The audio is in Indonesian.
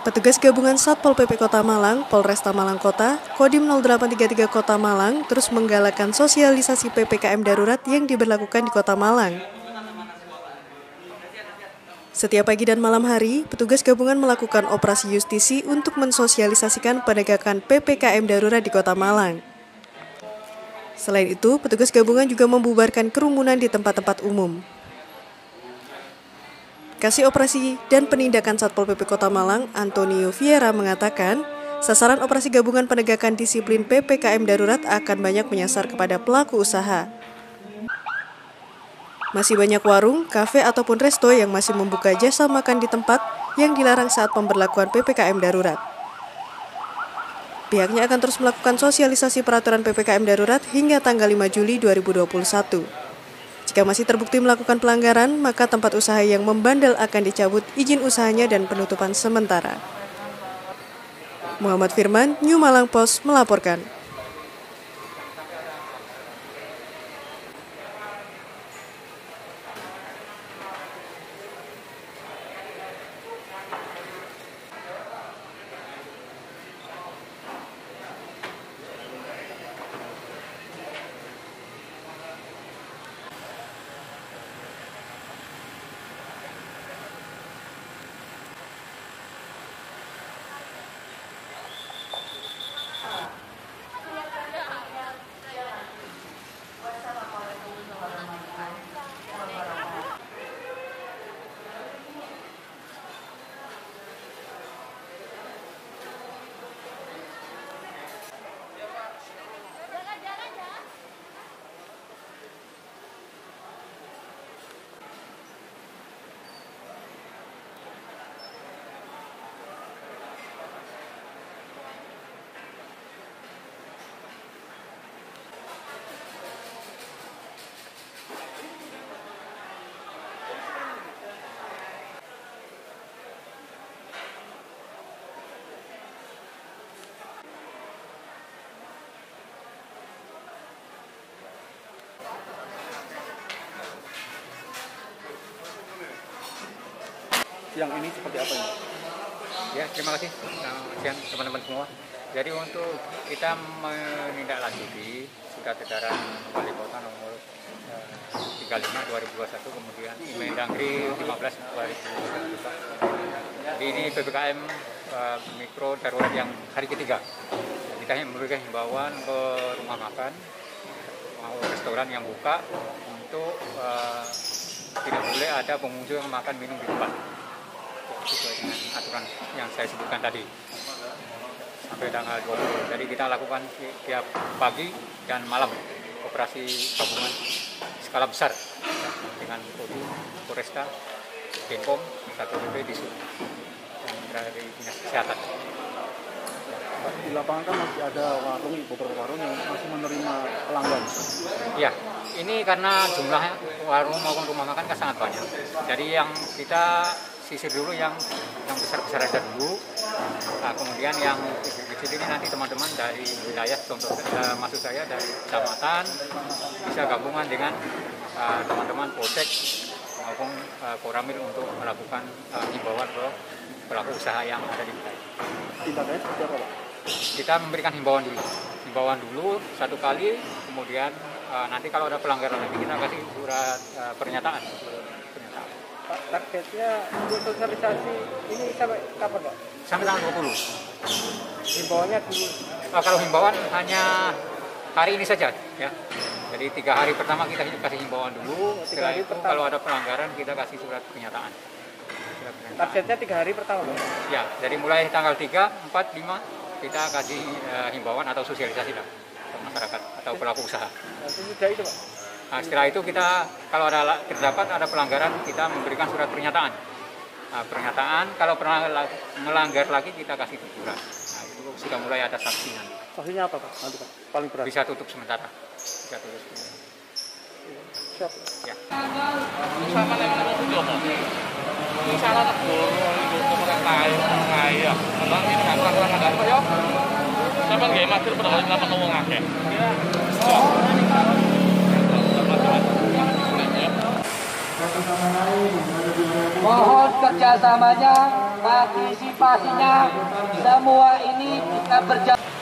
Petugas gabungan Satpol PP Kota Malang, Polresta Malang Kota, Kodim 0833 Kota Malang terus menggalakkan sosialisasi PPKM darurat yang diberlakukan di Kota Malang. Setiap pagi dan malam hari, petugas gabungan melakukan operasi justisi untuk mensosialisasikan penegakan PPKM darurat di Kota Malang. Selain itu, petugas gabungan juga membubarkan kerumunan di tempat-tempat umum. Kasih Operasi dan Penindakan Satpol PP Kota Malang, Antonio Vieira mengatakan, sasaran operasi gabungan penegakan disiplin PPKM darurat akan banyak menyasar kepada pelaku usaha. Masih banyak warung, kafe ataupun resto yang masih membuka jasa makan di tempat yang dilarang saat pemberlakuan PPKM darurat. Pihaknya akan terus melakukan sosialisasi peraturan PPKM darurat hingga tanggal 5 Juli 2021. Jika masih terbukti melakukan pelanggaran, maka tempat usaha yang membandel akan dicabut izin usahanya dan penutupan sementara. Muhammad Firman, New Malang Post melaporkan. Yang ini seperti apa ini? Ya, terima kasih teman-teman semua. Jadi untuk kita menindaklanjuti surat edaran Wali Kota nomor 35/2021, kemudian Mendagri 15/2021. Jadi ini PPKM mikro darurat yang hari ketiga. Kita memberikan himbauan ke rumah makan, restoran yang buka untuk tidak boleh ada pengunjung yang makan minum di tempat. Sesuai dengan aturan yang saya sebutkan tadi sampai tanggal 20. Jadi kita lakukan tiap pagi dan malam operasi gabungan skala besar ya, dengan Kodim, Polresta, Denpom, Satpol PP, Disub, dan dari Dinas Kesehatan. Di lapangan kan masih ada warung, beberapa warung yang masih menerima pelanggan. Ya, ini karena jumlah warung maupun rumah makan kan sangat banyak. Jadi yang kita sisir dulu yang besar-besar aja dulu. Nah, kemudian yang kecil ini nanti teman-teman dari wilayah, contoh maksud saya dari kecamatan bisa gabungan dengan teman-teman Polsek maupun Koramil untuk melakukan himbauan ke pelaku usaha yang ada di wilayah. Tindakannya seperti apa, Pak? Kita memberikan himbauan dulu satu kali, kemudian nanti kalau ada pelanggaran lagi kita kasih surat pernyataan. Pak, targetnya untuk sosialisasi ini sampai kapan, Pak? Sampai tanggal 20. Himbauannya dulu. Kalau himbauan hanya hari ini saja, ya. Jadi 3 hari pertama kita kasih himbauan dulu. Setelah itu kalau ada pelanggaran kita kasih surat pernyataan. Targetnya 3 hari pertama, Pak? Ya, dari mulai tanggal 3, 4, 5 kita kasih himbauan atau sosialisasi lah ke masyarakat atau pelaku usaha. Nah, sudah itu, Pak. Nah, setelah itu kita kalau terdapat ada pelanggaran kita memberikan surat pernyataan. Nah, pernyataan kalau pernah melanggar lagi kita kasih teguran. Nah, itu sudah mulai ada sanksinya. Sanksinya apa, Pak? Nanti, Pak, paling berat. Bisa tutup sementara. Bisa tutup sementara. Siap. Ya. Sama dengan itu apa? Ini salah negara itu pemerintah ya. Memang ini peraturan ada apa ya? Siapa nggak mager pada orang ngapa ngomong akeh? Mohon kerjasamanya partisipasinya semua ini kita berjalan.